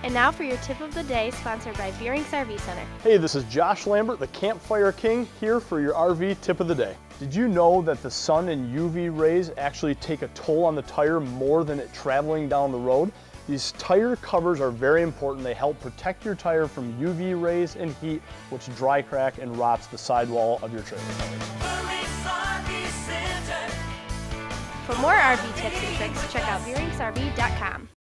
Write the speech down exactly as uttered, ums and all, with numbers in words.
And now for your tip of the day, sponsored by Veurinks R V Center. Hey, this is Josh Lambert, the Campfire King, here for your R V tip of the day. Did you know that the sun and U V rays actually take a toll on the tire more than it traveling down the road? These tire covers are very important. They help protect your tire from U V rays and heat, which dry crack and rots the sidewall of your trailer tires. For more R V tips and tricks, check out Veurinks R V dot com.